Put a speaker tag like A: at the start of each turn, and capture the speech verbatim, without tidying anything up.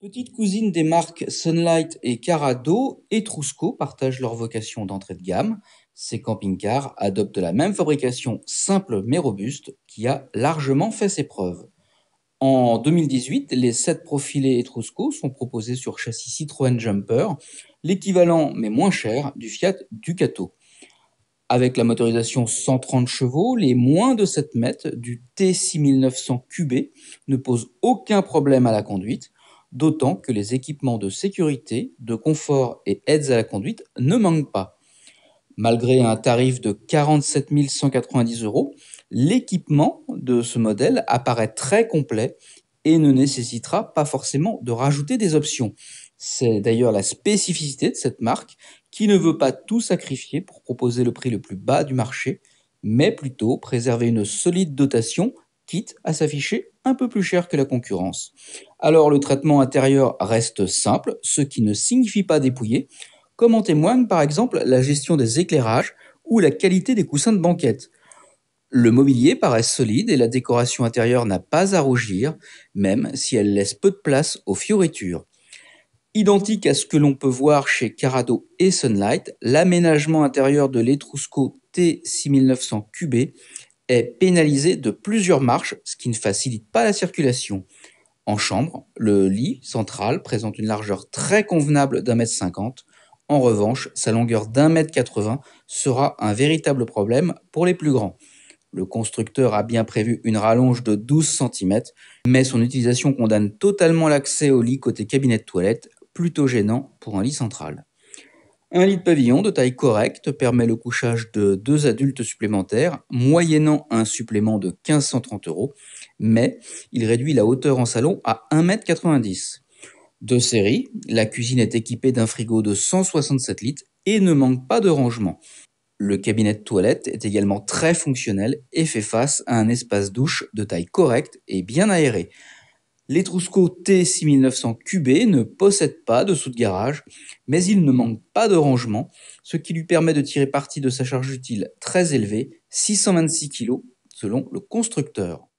A: Petite cousine des marques Sunlight et Carado, Etrusco partagent leur vocation d'entrée de gamme. Ces camping-cars adoptent la même fabrication simple mais robuste qui a largement fait ses preuves. En deux mille dix-huit, les sept profilés Etrusco sont proposés sur châssis Citroën Jumper, l'équivalent mais moins cher du Fiat Ducato. Avec la motorisation cent trente chevaux, les moins de sept mètres du T six mille neuf cents Q B ne posent aucun problème à la conduite, d'autant que les équipements de sécurité, de confort et aides à la conduite ne manquent pas. Malgré un tarif de quarante-sept mille cent quatre-vingt-dix euros, l'équipement de ce modèle apparaît très complet et ne nécessitera pas forcément de rajouter des options. C'est d'ailleurs la spécificité de cette marque qui ne veut pas tout sacrifier pour proposer le prix le plus bas du marché, mais plutôt préserver une solide dotation, quitte à s'afficher un peu plus cher que la concurrence. Alors le traitement intérieur reste simple, ce qui ne signifie pas dépouillé, comme en témoigne par exemple la gestion des éclairages ou la qualité des coussins de banquette. Le mobilier paraît solide et la décoration intérieure n'a pas à rougir, même si elle laisse peu de place aux fioritures. Identique à ce que l'on peut voir chez Carado et Sunlight, l'aménagement intérieur de l'Etrusco T six mille neuf cents Q B est pénalisé de plusieurs marches, ce qui ne facilite pas la circulation. En chambre, le lit central présente une largeur très convenable d'un mètre cinquante. En revanche, sa longueur d'un mètre quatre-vingts sera un véritable problème pour les plus grands. Le constructeur a bien prévu une rallonge de douze centimètres, mais son utilisation condamne totalement l'accès au lit côté cabinet de toilette, plutôt gênant pour un lit central. Un lit de pavillon de taille correcte permet le couchage de deux adultes supplémentaires, moyennant un supplément de mille cinq cent trente euros, mais il réduit la hauteur en salon à un mètre quatre-vingt-dix. De série, la cuisine est équipée d'un frigo de cent soixante-sept litres et ne manque pas de rangement. Le cabinet de toilette est également très fonctionnel et fait face à un espace douche de taille correcte et bien aéré. L'Etrusco T six mille neuf cents Q B ne possède pas de sous-de-garage, mais il ne manque pas de rangement, ce qui lui permet de tirer parti de sa charge utile très élevée, six cent vingt-six kilos selon le constructeur.